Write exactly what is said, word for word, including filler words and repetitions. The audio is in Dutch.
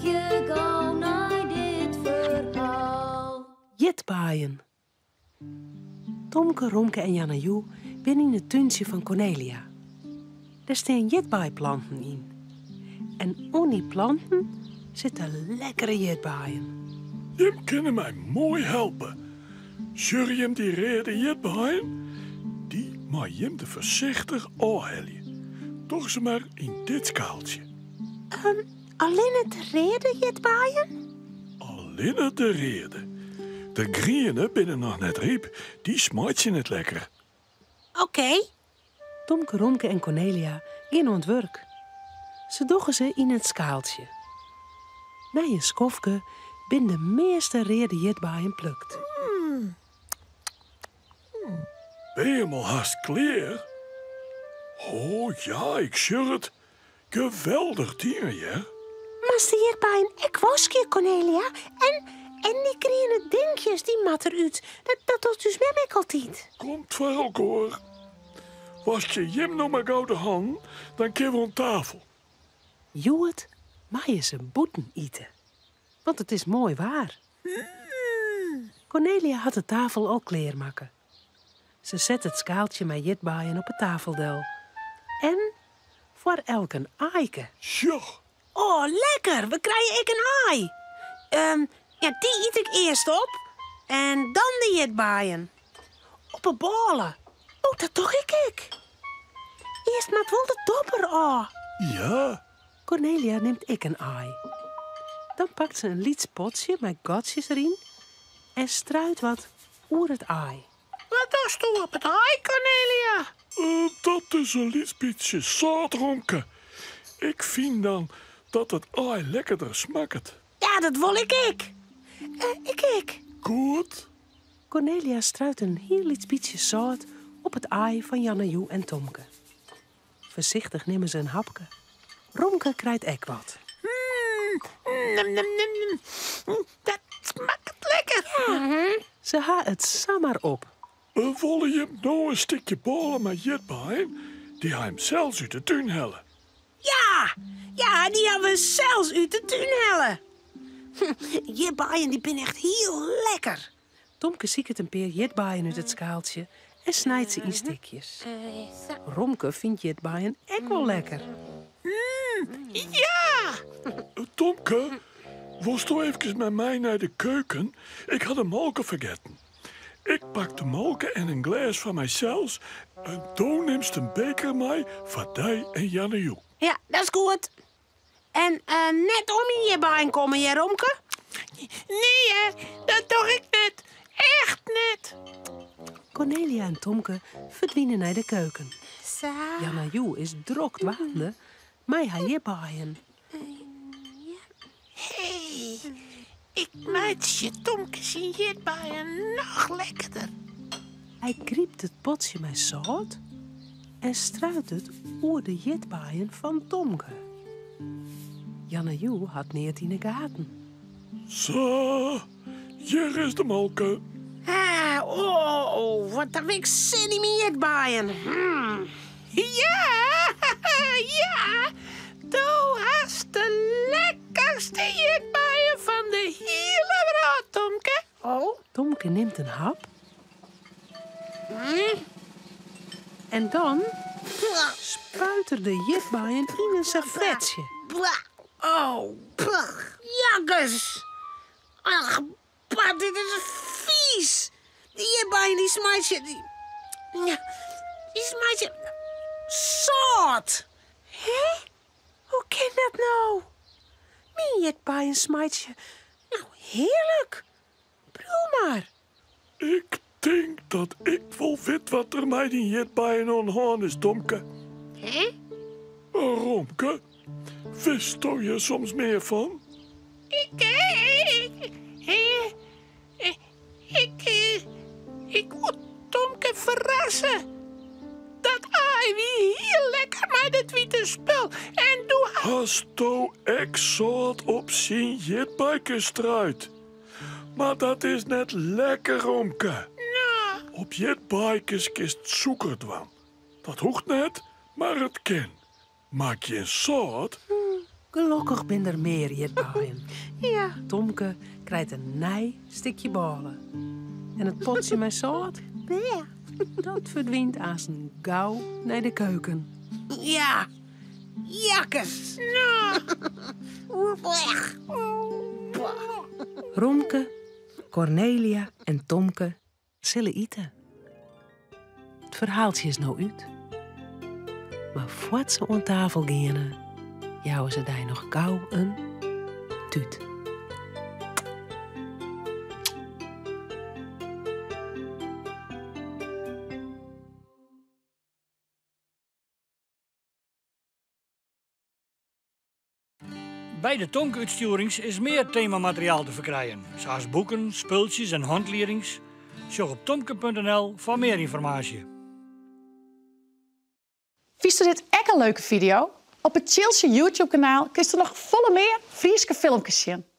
je gauw naar dit verhaal. Jetbaaien. Tomke, Romke en Janne-Joe binnen in het tuintje van Cornelia. Er staan jetbaaiplanten in. En onder die planten zitten lekkere jetbaaien. Jim kunnen mij mooi helpen. Zul je hem die reden jetbaaien? Die mag Jim de voorzichtig aanhellen. Toch ze maar in dit skaaltje. Um, alleen het reden jetbaaien? Alleen de reden. De grienen binnen nog net riep, die smaakt je net lekker. Oké. Okay. Tomke, Romke en Cornelia gaan aan het werk. Ze doggen ze in het skaaltje. Na een skofke bin de meeste reden jetbaaien plukt. Mm. Mm. Ben je hem al haast klaar? Oh ja, ik zie het. Geweldig dier, ja? Maar de jetbaaien ik waskje, Cornelia. En, en die kleine dingetjes, die mat eruit. Dat, dat doet dus met mij altijd. Komt voor elkaar. Was je Jim nog maar gauw de hand, dan kunnen we aan tafel. Joet, mag je zijn boeten eten. Want het is mooi waar. Mm. Cornelia had de tafel al kleermaken. Ze zet het skaaltje met jetbaaien op het tafeldel. En voor elk een aaike. Ja. Oh, lekker. We krijgen ik een aai. Um, ja, die eet ik eerst op. En dan de jetbaaien. Op een ballen. Oh, dat doe ik ik. Eerst maar wel de dopper aan. Ja. Cornelia neemt ik een aai. Dan pakt ze een liets potje met gatsjes erin en struit wat oer het aai. Wat doe je op het aai, Cornelia? Uh, dat is een liets beetje zout, Romke. Ik vind dan dat het aai lekkerder smaakt. Ja, dat wil ik ik. Uh, ik ik. Goed. Cornelia struit een heel liets beetje zout op het aai van Janne-Joe en Tomke. Voorzichtig nemen ze een hapje. Romke krijgt ek wat. Mm, nem, nem, nem. Dat smaakt lekker. Ja. Ze haat het samen op. We willen je nou een stukje ballen met jetbaaien die hij hem zelfs uit de tuin hellen. Ja, ja, die hebben we zelfs uit de tuin hellen. Jetbaaien die zijn echt heel lekker. Tomke ziet het een peer jetbaaien uit het skaaltje en snijdt ze in stukjes. Romke vindt jetbaaien echt wel lekker. Mm, ja! Tomke, was toch even met mij naar de keuken? Ik had een molken vergeten. Ik pak de molken en een glas van mijzelf en toen neemt een beker mee voor die en Janne-Joe. Ja, dat is goed. En uh, net om in jetbaaien komen, hè, Romke? Nee, hè, dat doe ik net. Echt net. Cornelia en Tomke verdwijnen naar de keuken. Janne-Joe is drok dwaande, maar hij jetbaaien. Hé, hey, ik maak je Tomke zien jetbaaien nog lekkerder. Hij kriept het potje met zout en struit het oer de jetbaaien van Tomke. Janne-Joe had neert in de gaten. Zo, hier is de molken. Ah, oh, oh, wat heb ik zin in mijn jetbaaien. Hmm. Ja, ja, du hast de lekkerste jetbaaien van de hele wereld, Tomke. Oh? Tomke neemt een hap. Mm. En dan spuit er de jetbaaien in een servetje. Oh, jakkes. Ach, pa, dit is vies. Die jetbaaien, die smijt je... Die, die smijt je... Zout. Hé? Hoe kan dat nou? Mijn jetbaaien smijt je... Nou, heerlijk. Proef maar. Ik denk dat ik wel weet wat er mij die jetbaaien aan is, Tomke. Hé? Romke, wist je soms meer van? Ik... Ik... Ik... Ik... Ik moet Tomke verrassen. Dat aai wie heel lekker met het witte spul. En doe... Hast du ek zout op zijn jetbaaien struit? Maar dat is net lekker, Romke. Nou... Op jetbaaien kist suiker dwan. Dat hoeft net, maar het kan. Maak je een zout, Gelukkig ben er meer hier bij. Ja. Tomke krijgt een nij stikje ballen. En het potje met zout, Ja. dat verdwijnt als een gauw naar de keuken. Ja. Jakkes. Nou. Weg. Romke, Cornelia en Tomke zullen eten. Het verhaaltje is nou uit. Maar voordat ze aan tafel gaan, jouwen ze daar nog gauw een tuut. Bij de Tomke-uitstuurings is meer themamateriaal te verkrijgen, zoals boeken, spultjes en handleidings. Zoek op tomke punt n l voor meer informatie. Vies je dit echt een leuke video? Op het Chilse YouTube-kanaal kun je er nog volle meer Frieske filmpjes zien.